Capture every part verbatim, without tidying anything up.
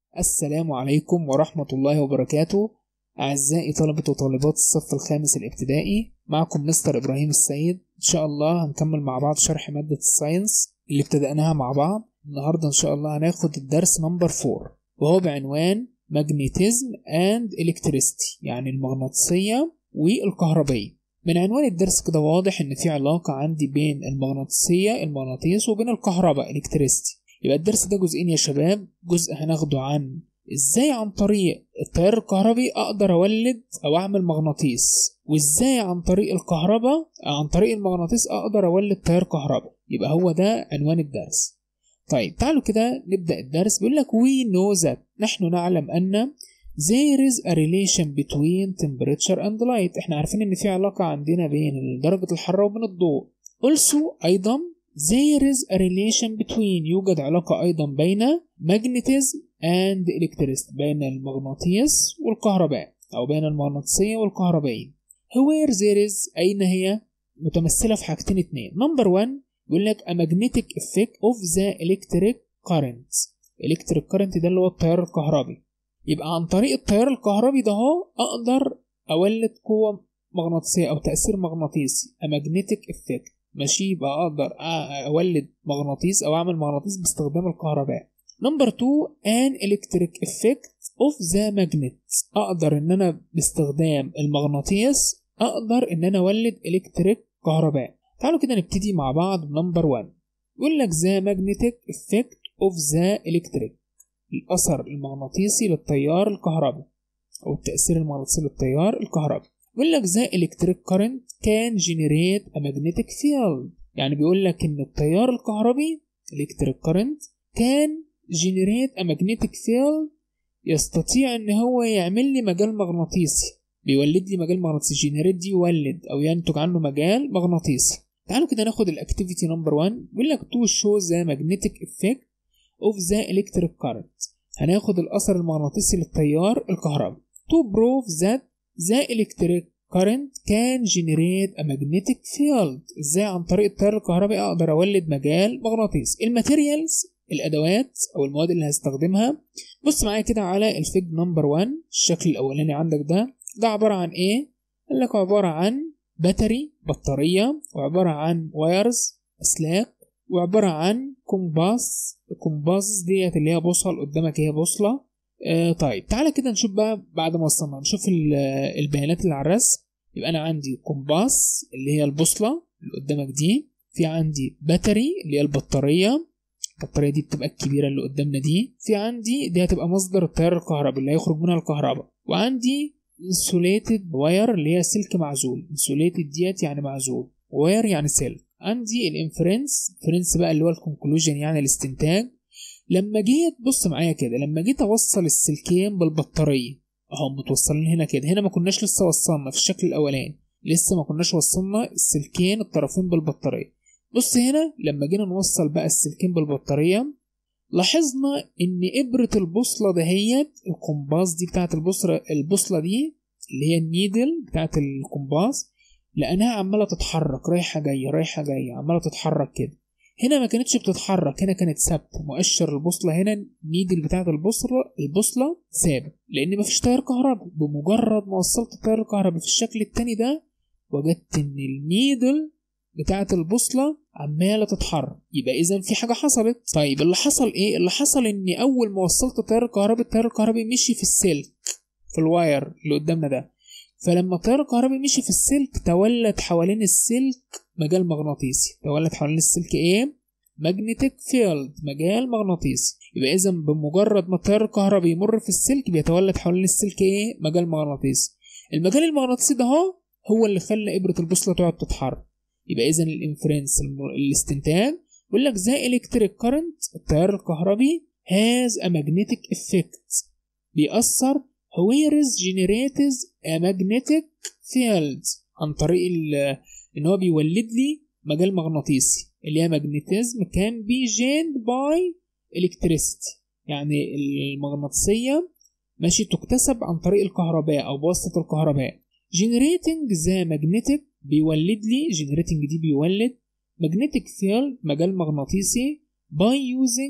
السلام عليكم ورحمة الله وبركاته. أعزائي طلبة وطالبات الصف الخامس الابتدائي، معكم مستر إبراهيم السيد. إن شاء الله هنكمل مع بعض شرح مادة الساينس اللي ابتدأناها مع بعض. النهاردة إن شاء الله هناخد الدرس نمبر فور، وهو بعنوان ماجنيتيزم اند الكتريستي، يعني المغناطيسية والكهربية. من عنوان الدرس كده واضح إن في علاقة عندي بين المغناطيسية المغناطيس وبين الكهرباء الكتريستي. يبقى الدرس ده جزئين يا شباب. جزء هناخده عن ازاي عن طريق التيار الكهربي اقدر اولد او اعمل مغناطيس، وازاي عن طريق الكهرباء عن طريق المغناطيس اقدر اولد تيار كهربي. يبقى هو ده عنوان الدرس. طيب تعالوا كده نبدأ الدرس. بيقول لك we know that، نحن نعلم ان there is a relation between temperature and light. احنا عارفين ان في علاقة عندنا بين درجة الحرارة وبين الضوء. also ايضا there is a relation between، يوجد علاقة أيضا بين magnetism and electricity، بين المغناطيس والكهرباء أو بين المغناطيسية والكهربائية. where there is، أين هي؟ متمثلة في حاجتين اتنين. number one يقول لك a magnetic effect of the electric current. electric current ده اللي هو التيار الكهربي. يبقى عن طريق التيار الكهربي ده هو أقدر أولد قوة مغناطيسية أو تأثير مغناطيسي، a magnetic effect. ماشي، يبقى اقدر اولد مغناطيس او اعمل مغناطيس باستخدام الكهرباء. نمبر اتنين an electric effect of the magnet، اقدر ان انا باستخدام المغناطيس اقدر ان انا اولد الكتريك كهرباء. تعالوا كده نبتدي مع بعض بنمبر واحد. يقول لك the magnetic effect of the electric، الاثر المغناطيسي للتيار الكهربي او التاثير المغناطيسي للتيار الكهربي. بيقول لك the electric current can generate a magnetic field، يعني بيقول لك ان التيار الكهربي electric current can generate a magnetic field، يستطيع ان هو يعمل لي مجال مغناطيسي، بيولد لي مجال مغناطيسي. generate دي يولد او ينتج عنه مجال مغناطيسي. تعالوا كده ناخد الاكتيفيتي نمبر واحد. بيقول لك to show the magnetic effect of the electric current، هناخد الاثر المغناطيسي للتيار الكهربي. to prove that the electric current can generate a magnetic field، ازاي عن طريق التيار الكهربي اقدر اولد مجال مغناطيسي. الماتيريالز، الادوات او المواد اللي هستخدمها. بص معايا كده على الفيج نمبر واحد، الشكل الاولاني عندك ده ده عباره عن ايه؟ قال لك عباره عن باتري، بطاريه، وعباره عن وايرز، اسلاك، وعباره عن كومباس. الكومباس ديت اللي هي بوصل، قدامك هي بوصله. آه طيب تعالى كده نشوف بقى بعد ما وصلنا نشوف البيانات اللي على الرسم. يبقى انا عندي كومباس اللي هي البوصله اللي قدامك دي، في عندي باتري اللي هي البطاريه، البطاريه دي بتبقى الكبيره اللي قدامنا دي، في عندي دي هتبقى مصدر التيار الكهربي اللي هيخرج منها الكهرباء، وعندي انسوليتد واير اللي هي سلك معزول. انسوليتد ديت يعني معزول، واير يعني سلك. عندي الانفرنس، فرنس بقى اللي هو الكونكلوجن يعني الاستنتاج. لما جيت بص معايا كده، لما جيت اوصل السلكين بالبطاريه اهو متوصلين هنا كده، هنا ما كناش لسه وصلنا في الشكل الاولاني، لسه ما كناش وصلنا السلكين الطرفين بالبطاريه. بص هنا لما جينا نوصل بقى السلكين بالبطاريه، لاحظنا ان ابره البوصله دهيت، الكومباس دي بتاعت البوصله البوصله دي اللي هي النيدل بتاعت الكومباس، لانها عماله تتحرك، رايحه جايه رايحه جايه، عماله تتحرك كده. هنا ما كانتش بتتحرك، هنا كانت ثابته. مؤشر البوصله هنا النيدل بتاعت البوصله البوصله ثابت، لان مفيش تيار كهربي. بمجرد ما وصلت التيار الكهربي في الشكل التاني ده، وجدت ان النيدل بتاعت البوصله عماله تتحرك، يبقى اذا في حاجه حصلت. طيب اللي حصل ايه؟ اللي حصل ان اول ما وصلت التيار الكهربي، التيار الكهربي مشي في السلك، في الواير اللي قدامنا ده. فلما التيار الكهربي مشي في السلك، تولد حوالين السلك مجال مغناطيسي. تولد حوالين السلك ايه؟ ماجنتيك فيلد، مجال مغناطيسي. يبقى اذا بمجرد ما التيار الكهربي يمر في السلك، بيتولد حوالين السلك ايه؟ مجال مغناطيسي. المجال المغناطيسي ده هو هو اللي خلى ابره البوصله تقعد تتحرك. يبقى اذا الانفرنس الاستنتاج بيقول لك ذا الكتريك كارنت، التيار الكهربي has a magnetic effect، بيأثر where is generates a magnetic field، عن طريق ان هو بيولد لي مجال مغناطيسي اللي هي magnetism can be gained by electricity، يعني المغناطيسية ماشي تكتسب عن طريق الكهرباء او بواسطة الكهرباء. generating the magnetic بيولد لي، generating دي بيولد magnetic field مجال مغناطيسي by using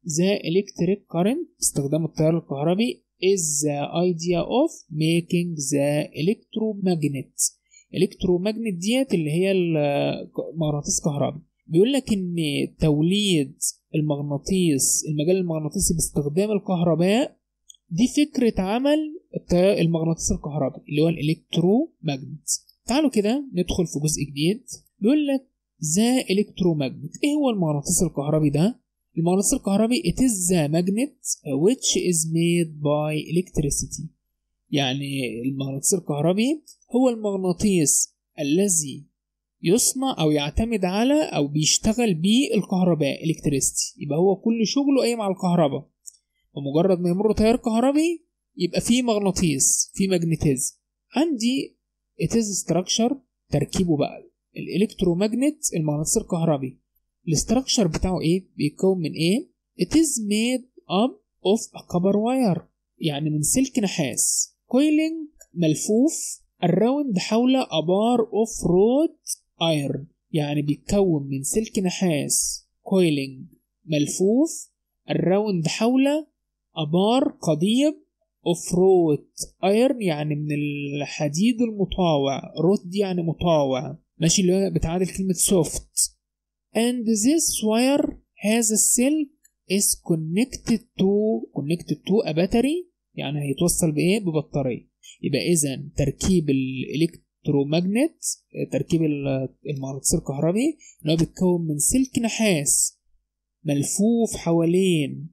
the electric current باستخدام التيار الكهربي is the idea of making the electromagnet. electromagnet ديت اللي هي المغناطيس كهربي. بيقول لك ان توليد المغناطيس المجال المغناطيسي باستخدام الكهرباء دي فكرة عمل المغناطيس الكهربي اللي هو الالكترومagnet. تعالوا كده ندخل في جزء جديد. بيقول لك the electromagnet. ايه هو المغناطيس الكهربي ده؟ المغناطيس الكهربي it is the magnet which is made by electricity. يعني المغناطيس الكهربي هو المغناطيس الذي يصنع او يعتمد على او بيشتغل بيه الكهرباء electricity. يبقى هو كل شغله قايم على الكهرباء، ومجرد ما يمر تيار كهربي يبقى فيه مغناطيس، فيه ماجنتيزم. عندي it is structure تركيبه بقى الالكترومagnet المغناطيس الكهربي. الاستراكشر بتاعه ايه؟ بيتكون من ايه؟ it is made up of a copper wire يعني من سلك نحاس coiling ملفوف الراوند حول a bar of wrought iron. يعني بيتكون من سلك نحاس coiling ملفوف الراوند حول a bar قضيب of wrought iron يعني من الحديد المطاوع. wrought دي يعني مطاوع، ماشي، اللي هو بتعادل كلمة soft. and this wire has a silk is connected to connected to a battery يعني هيتوصل بايه؟ ببطارية. يبقى اذا تركيب الالكترومagnet تركيب المغناطيس الكهربي اللي هو بيتكون من سلك نحاس ملفوف حوالين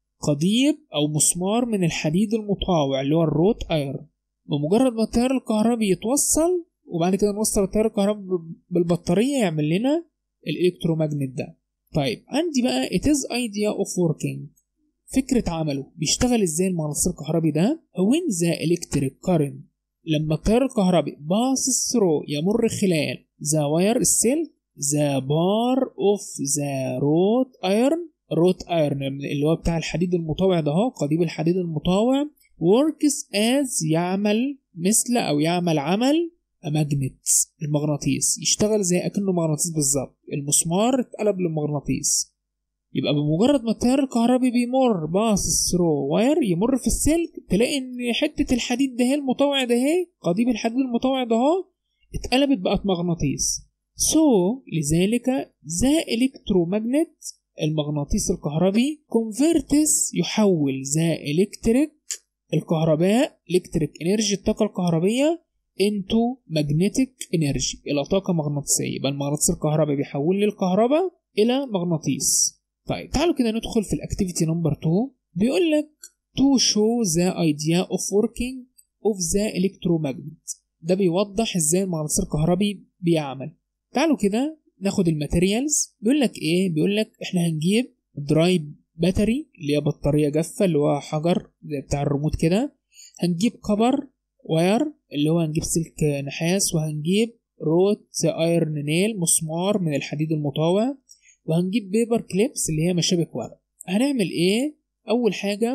قضيب او مسمار من الحديد المطاوع اللي هو الروت ايرون. بمجرد ما التيار الكهربي يتوصل وبعد كده نوصل التيار الكهربي بالبطارية يعمل لنا الالكترومagnet ده. طيب عندي بقى it is idea of working فكرة عمله. بيشتغل ازاي المغناطيس الكهربي ده؟ when the electric current لما التيار الكهربي passes through يمر خلال the wire السلك the bar of the wrought iron wrought iron اللي هو بتاع الحديد المطاوع ده اهو قضيب الحديد المطاوع works as يعمل مثل او يعمل عمل ماجنت المغناطيس. يشتغل زي اكنه مغناطيس بالظبط، المسمار اتقلب للمغناطيس. يبقى بمجرد ما التيار الكهربي بيمر باص ثرو واير يمر في السلك تلاقي ان حته الحديد ده المطوع ده قضيب الحديد المطوع ده اتقلبت بقت مغناطيس. سو so, لذلك ذا الكترومagnet المغناطيس الكهربي converts يحول ذا الكتريك الكهرباء الكتريك انرجي الطاقه الكهربيه into magnetic energy إلى طاقة مغناطيسية. يبقى المغناطيس الكهربي بيحول لي الكهرباء إلى مغناطيس. طيب تعالوا كده ندخل في الأكتيفيتي نمبر اتنين. بيقول لك to show the idea of working of the electromagnet. ده بيوضح إزاي المغناطيس الكهربي بيعمل. تعالوا كده ناخد الماتيريالز. بيقول لك إيه؟ بيقول لك إحنا هنجيب دراي باتري اللي هي بطارية جافة اللي هو حجر زي بتاع الريموت كده. هنجيب كبر واير اللي هو هنجيب سلك نحاس، وهنجيب روت ايرن نيل مسمار من الحديد المطاوع، وهنجيب بيبر كليبس اللي هي مشابك ورق. هنعمل ايه؟ اول حاجة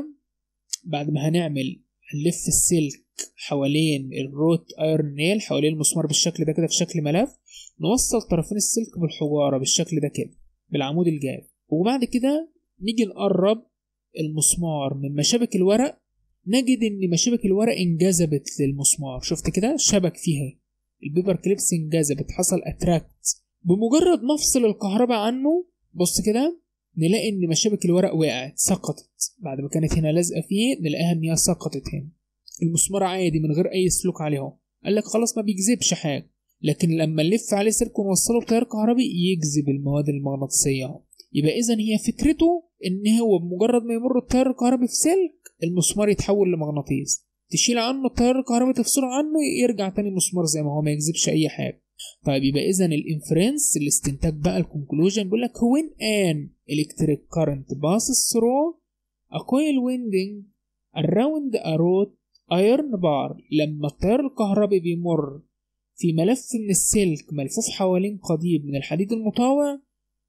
بعد ما هنعمل هنلف السلك حوالين الروت ايرن نيل حوالين المسمار بالشكل ده كده في شكل ملف، نوصل طرفين السلك بالحجارة بالشكل ده كده بالعمود الجاف، وبعد كده نيجي نقرب المسمار من مشابك الورق، نجد ان مشابك الورق انجذبت للمسمار. شفت كده شبك فيها البيبر كليبس انجذبت، حصل اتراكت. بمجرد ما افصل الكهرباء عنه بص كده نلاقي ان مشابك الورق وقعت سقطت. بعد ما كانت هنا لازقه فيه نلاقيها ان هي سقطت هنا. المسمار عادي من غير اي سلوك عليه اهو. قال لك خلاص ما بيجذبش حاجه، لكن لما نلف عليه سلك ونوصله بتيار كهربي يجذب المواد المغناطيسيه اهو. يبقى اذا هي فكرته ان هو بمجرد ما يمر التيار الكهربي في سلك المسمار يتحول لمغناطيس، تشيل عنه التيار الكهربي تفصله عنه يرجع تاني مسمار زي ما هو ما يجذبش اي حاجه. طيب يبقى اذا الانفرنس الاستنتاج بقى الكونكلوجن بيقول لك when an electric current passes through a coil winding around a wrought iron bar. لما التيار الكهربي بيمر في ملف من السلك ملفوف حوالين قضيب من الحديد المطاوع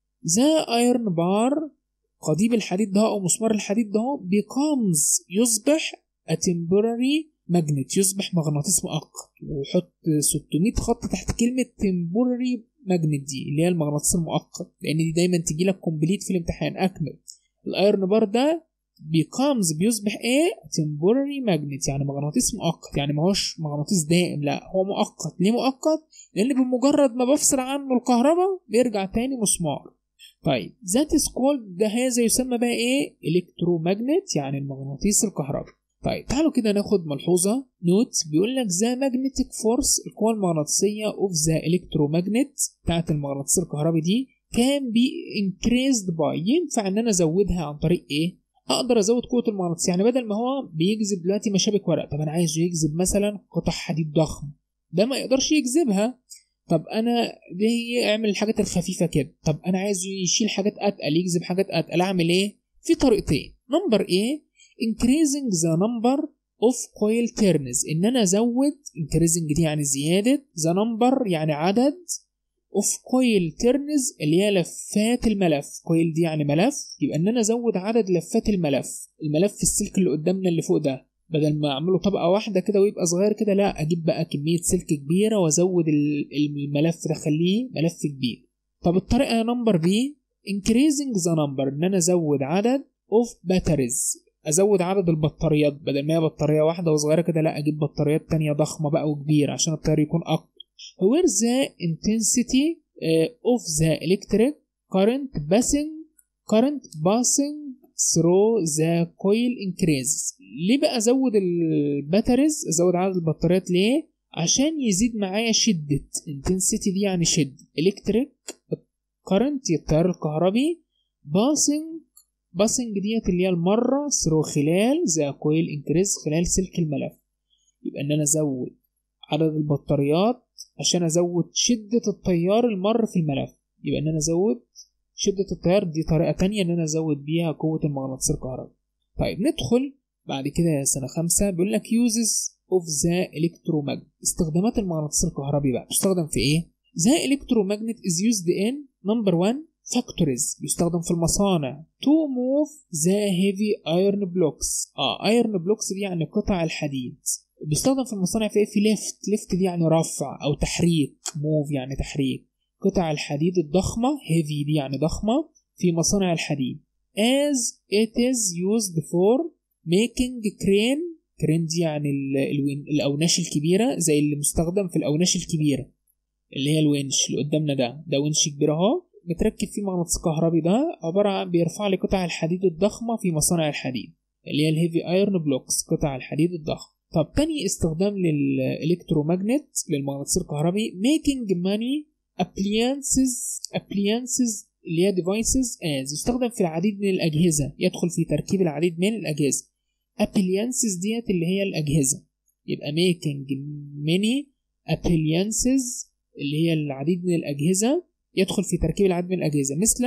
ذا iron bar قضيب الحديد ده او مسمار الحديد ده becomes يصبح a temporary magnet يصبح مغناطيس مؤقت. وحط ستمية خط تحت كلمة temporary magnet دي اللي هي المغناطيس المؤقت، لان دي دايما تجي لك كومبليت في الامتحان اكمل. الايرن بار ده becomes بيصبح ايه temporary magnet، يعني مغناطيس مؤقت، يعني ما هوش مغناطيس دائم، لا هو مؤقت. ليه مؤقت؟ لان بمجرد ما بفصل عنه الكهرباء بيرجع تاني مسمار. طيب that is called، ده هذا يسمى بقى ايه electromagnet، يعني المغناطيس الكهربي. طيب تعالوا كده ناخد ملحوظة نوت، بيقول لك the magnetic force، القوة المغناطيسية of the electromagnet بتاعت المغناطيس الكهربي دي can be increased by، ينفع ان انا ازودها عن طريق ايه؟ اقدر ازود قوة المغناطيس، يعني بدل ما هو بيجذب دلوقتي مشابك ورق، طب انا عايزه يجذب مثلا قطع حديد ضخم، ده ما يقدرش يجذبها. طب انا ليه اعمل الحاجات الخفيفة كده؟ طب انا عايزه يشيل حاجات اتقل، يجذب حاجات اتقل، اعمل ايه؟ في طريقتين. نمبر ايه increasing the number of coil turns، ان انا ازود، increasing دي يعني زيادة، the number يعني عدد، of coil turns اللي هي لفات الملف، coil دي يعني ملف، يبقى ان انا ازود عدد لفات الملف. الملف السلك اللي قدامنا اللي فوق ده، بدل ما اعمله طبقة واحدة كده ويبقى صغير كده، لا اجيب بقى كمية سلك كبيرة وازود الملف ده اخليه ملف كبير. طب الطريقة نمبر بي increasing the number، ان انا ازود عدد of batteries، ازود عدد البطاريات، بدل ما هي بطاريه واحده وصغيره كده، لا اجيب بطاريات تانية ضخمه بقى وكبيره عشان التيار يكون اكتر. where the intensity of the electric current passing current passing through the coil increases. ليه بقى ازود الباتريز، ازود عدد البطاريات ليه؟ عشان يزيد معايا شده. intensity دي يعني شده، electric current التيار الكهربي، passing باسنج ديت اللي هي المرة ثرو خلال ذا كويل انكريز، خلال سلك الملف. يبقى ان انا ازود عدد البطاريات عشان ازود شدة التيار المر في الملف، يبقى ان انا ازود شدة التيار، دي طريقة تانية ان انا ازود بيها قوة المغناطيس الكهربي. طيب ندخل بعد كده سنة خمسة، بيقول لك uses of the electromagnet، استخدامات المغناطيس الكهربي بقى بتستخدم في ايه؟ the electromagnet is used in number one factories، بيستخدم في المصانع to move the heavy iron blocks. اه iron blocks دي يعني قطع الحديد، بيستخدم في المصانع في ايه؟ في lift، lift دي يعني رفع او تحريك، move يعني تحريك قطع الحديد الضخمة، heavy دي يعني ضخمة، في مصانع الحديد. as it is used for making crane، crane دي يعني الأوناش الكبيرة، زي اللي مستخدم في الأوناش الكبيرة اللي هي الونش اللي قدامنا ده، ده ونش كبير اهو متركب فيه مغناطيس كهربي، ده عبارة عن بيرفع لي قطع الحديد الضخمة في مصانع الحديد اللي هي الهيفي ايرن بلوكس، قطع الحديد الضخم. طب تاني استخدام للإلكترومagnet للمغناطيس الكهربي making money appliances appliances اللي هي devices as، يستخدم في العديد من الأجهزة، يدخل في تركيب العديد من الأجهزة. appliances ديت اللي هي الأجهزة، يبقى making many appliances اللي هي العديد من الأجهزة، يدخل في تركيب العديد من الأجهزة، مثل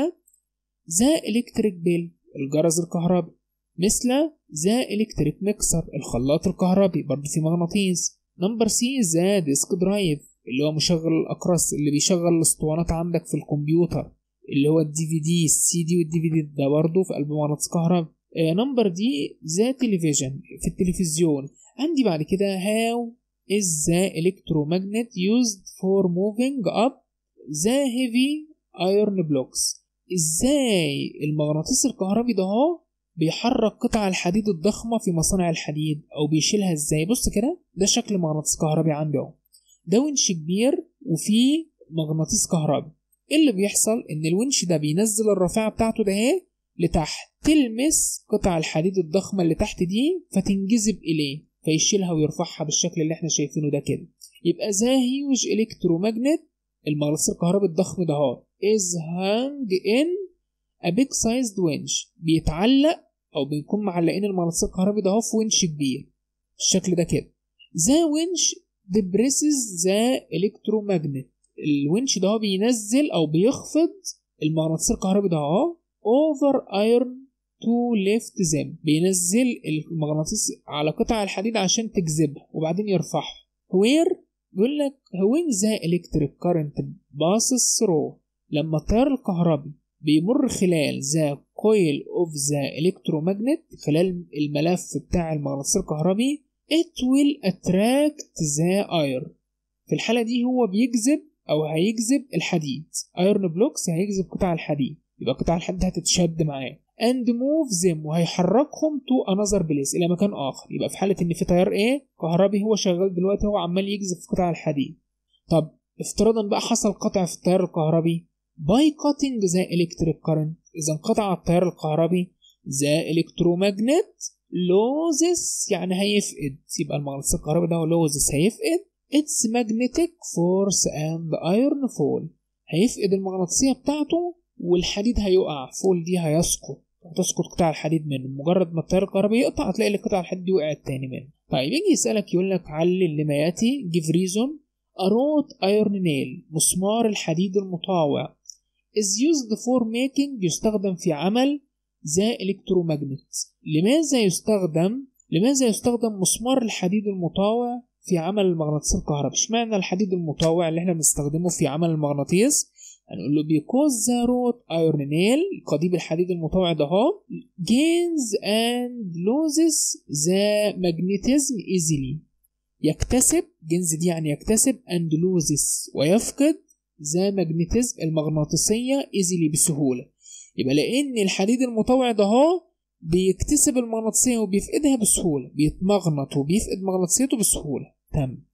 ذا إلكتريك بيل الجرس الكهربي، مثل ذا إلكتريك ميكسر الخلاط الكهربي برضه في مغناطيس. نمبر سي ذا ديسك درايف اللي هو مشغل الأقراص اللي بيشغل الأسطوانات عندك في الكمبيوتر، اللي هو الدي في دي، السي دي والدي في دي ده برضه في قلب مغناطيس كهربي. نمبر دي ذا تلفزيون في التلفزيون. عندي بعد كده how is the electromagnet used for moving up the heavy iron blocks، ازاي المغناطيس الكهربي ده هو بيحرك قطع الحديد الضخمة في مصانع الحديد او بيشيلها ازاي. بص كده، ده شكل مغناطيس كهربي عندي اهو، ده ونش كبير وفيه مغناطيس كهربي. ايه اللي بيحصل؟ ان الونش ده بينزل الرافعة بتاعته ده اهي لتحت، تلمس قطع الحديد الضخمة اللي تحت دي فتنجذب اليه فيشيلها ويرفعها بالشكل اللي احنا شايفينه ده كده. يبقى ذا هيوج الكترومagnet المغناطيس الكهربي الضخم ده هو is hung in a big sized winch، بيتعلق او بنكون معلقين المغناطيس الكهربي ده هو في ونش كبير بالشكل ده كده. the winch depresses the electromagnet، الونش ده هو بينزل او بيخفض المغناطيس الكهربي ده هو over iron to lift them، بينزل المغناطيس على قطع الحديد عشان تجذبها وبعدين يرفعها. where بيقول لك when the electric current passes through، لما التيار الكهربي بيمر خلال the coil of the electromagnet، خلال الملف بتاع المغناطيس الكهربي it will attract the iron، في الحالة دي هو بيجذب أو هيجذب الحديد، iron blocks هيجذب قطع الحديد، يبقى قطع الحديد هتتشد معاه and move them وهيحركهم to another place إلى مكان آخر. يبقى في حالة إن في تيار إيه كهربي هو شغال دلوقتي، هو عمال يجذب في قطع الحديد. طب افتراضا بقى حصل قطع في التيار الكهربي by cutting the electric current، إذا انقطع التيار الكهربي the electromagnet loses يعني هيفقد، يبقى المغناطيس الكهربي ده loses هيفقد its magnetic force and iron fall، هيفقد المغناطيسية بتاعته والحديد هيقع. فول دي هيسقط، هتسقط قطع الحديد منه. مجرد ما التيار الكهربي يقطع هتلاقي قطع الحديد دي وقعت تاني منه. طيب يجي يسألك يقول لك علل لما يأتي give reason a wrought iron nail مسمار الحديد المطاوع is used for making يستخدم في عمل ذا electromagnet. لماذا يستخدم لماذا يستخدم مسمار الحديد المطاوع في عمل المغناطيس الكهربي؟ اشمعنى الحديد المطاوع اللي احنا بنستخدمه في عمل المغناطيس؟ هنقول له because the wrought iron nail قضيب الحديد المطاوع ده هو gains and loses the magnetism easily، يكتسب gains دي يعني يكتسب and loses ويفقد the magnetism المغناطيسية easily بسهولة. يبقى لأن الحديد المطاوع ده هو بيكتسب المغناطيسية وبيفقدها بسهولة، بيتمغنط وبيفقد مغناطيسيته بسهولة. تمام.